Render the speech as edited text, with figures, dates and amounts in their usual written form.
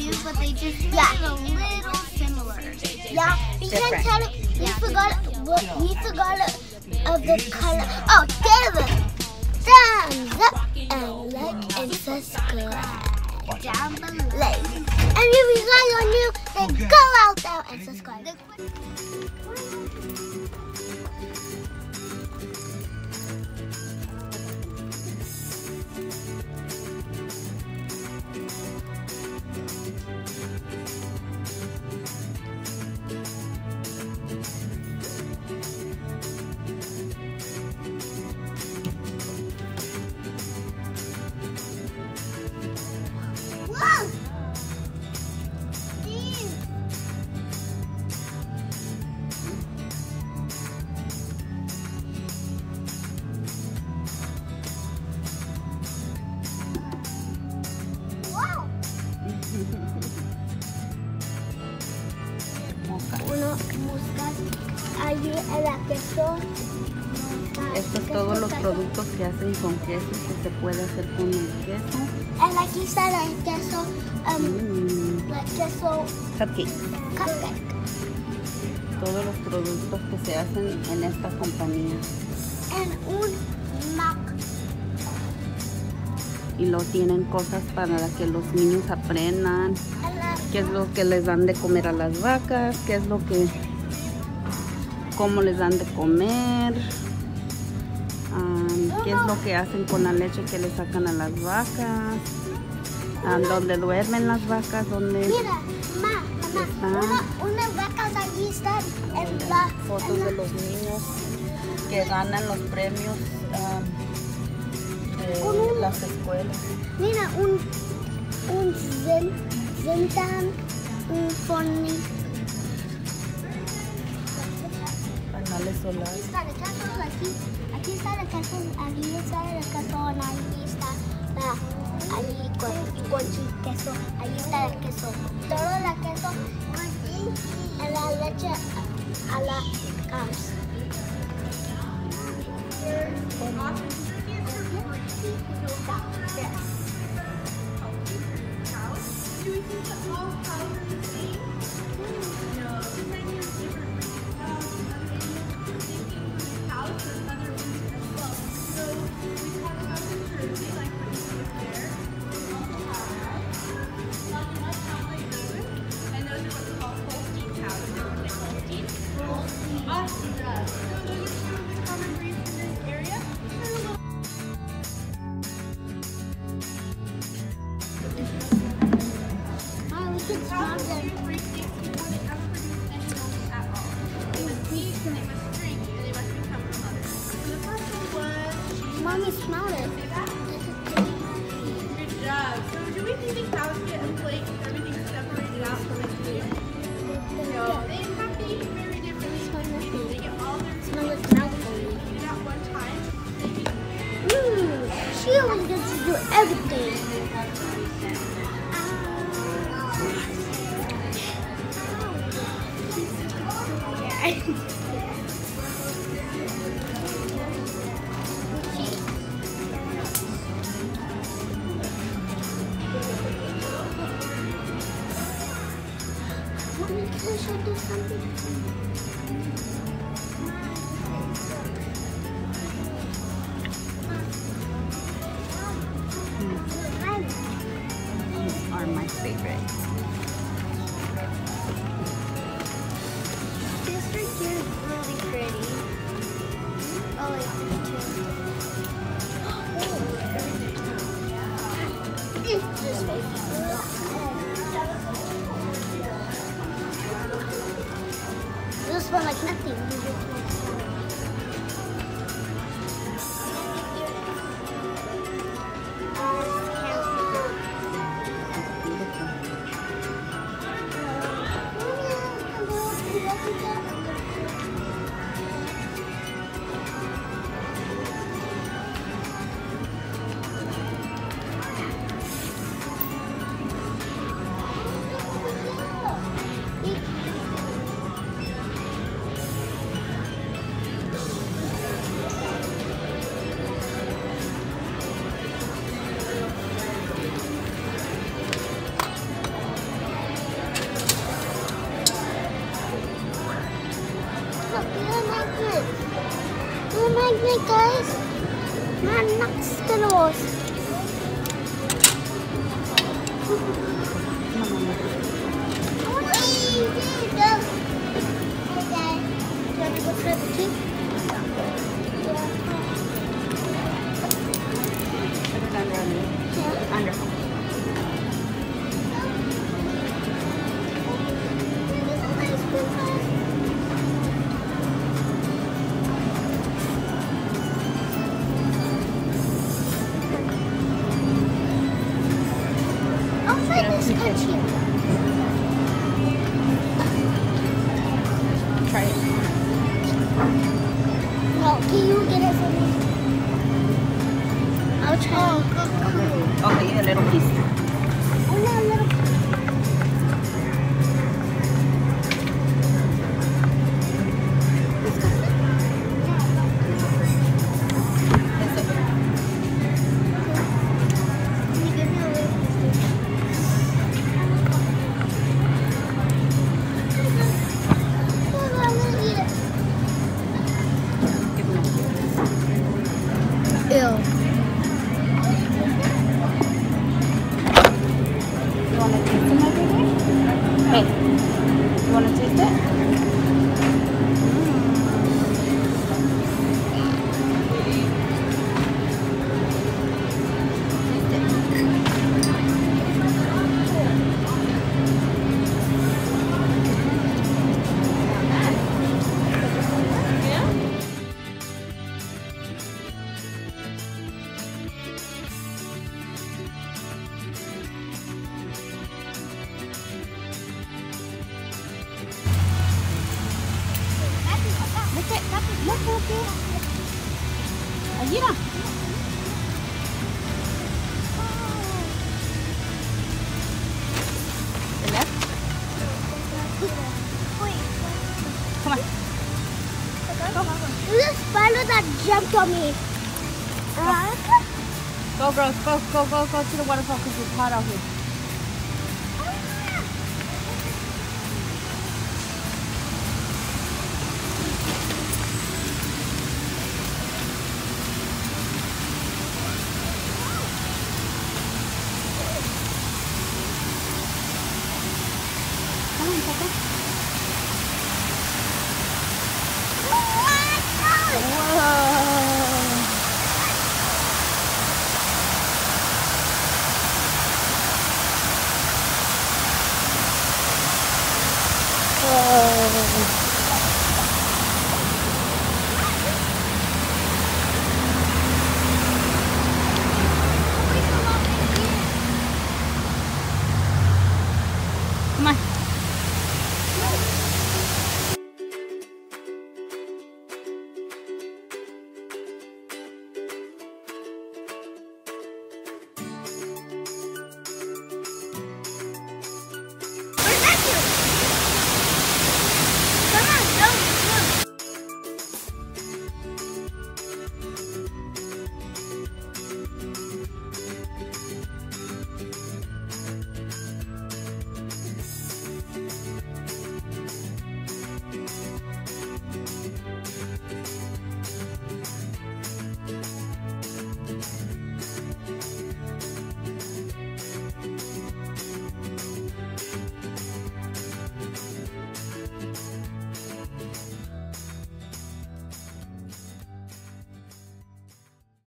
new, but they just look a little similar. Yeah, we can tell it. We forgot of the color. Oh, David, thumbs up and like and subscribe down below. And if you guys are new, then go out there and subscribe. Uno busca allí en la queso. Estos son todos los productos que hacen con queso, que se puede hacer con el queso. Aquí está el queso, Cupcake. Todos los productos que se hacen en esta compañía. En un Mac. Y lo tienen cosas para que los niños aprendan. Qué es lo que les dan de comer a las vacas, cómo les dan de comer, qué es lo que hacen con la leche que le sacan a las vacas, dónde duermen las vacas, dónde Mira, unas vacas allí están en la fotos de los niños que ganan los premios de las escuelas. Mira, un Zentan, un Fonny. Paneles solares. Aquí está el queso, aquí está el queso, aquí está el queso, ahí está allí con queso, ahí está el queso. Todo el queso en la leche a la cars. Mommy, smell it. Good job. So do we think the cows get a plate with everything separated out from the food? No, they have to eat very differently. They get all their Smell it now for me. food at one time. She always gets to do everything. Can she do something? These are my favorites. This right here is really pretty. Oh, it's this one like nothing. me, guys. Man, not Skittles. I'll try this country. Try it. No, can you get it for me? I'll try. Okay, a little piece. Oh, no, a little. Can you give me a little piece? Oh, I'm gonna eat it. Ew. You want to taste it, my baby? Hey, you want to taste it? Look at it. Allí va. The left? Come on. There's a spider that jumped on me. Go, girls. Go to the waterfall because it's hot out here. Come on, Papa. Come on.